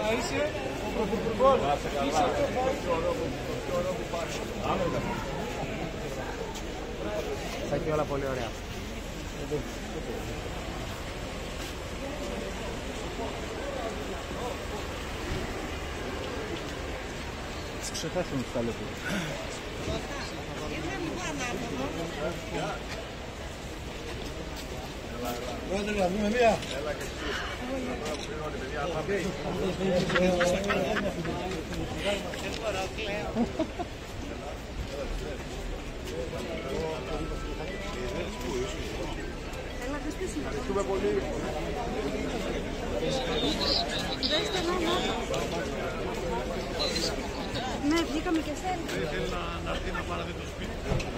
είσαι ο Πρωθυπουργός. Θα και όλα πολύ ωραία. Τις ξεχάσουμε τους ταλέπους. Πρόεδρε, να δούμε μία. Ευχαριστούμε πολύ. Ναι, βγήκαμε και σέλφι. Θέλει να έρθει να πάρετε το σπίτι.